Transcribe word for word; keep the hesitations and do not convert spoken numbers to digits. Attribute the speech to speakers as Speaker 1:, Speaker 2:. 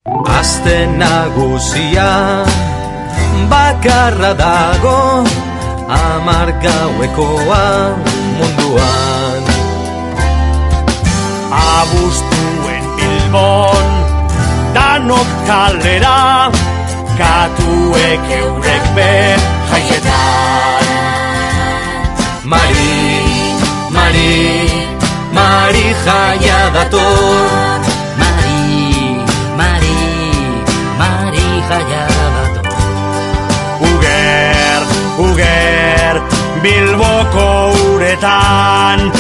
Speaker 1: Aste nagusia bakarra dago, hamar gauekoa munduan.
Speaker 2: Abuztuen Bilbon danok kalera, katuek eurek be jaietan.
Speaker 1: Mari, Mari, Mari jaia dator.
Speaker 3: Mari, Mari, Mari jaia dator.
Speaker 2: Uger, uger, Bilboko uretan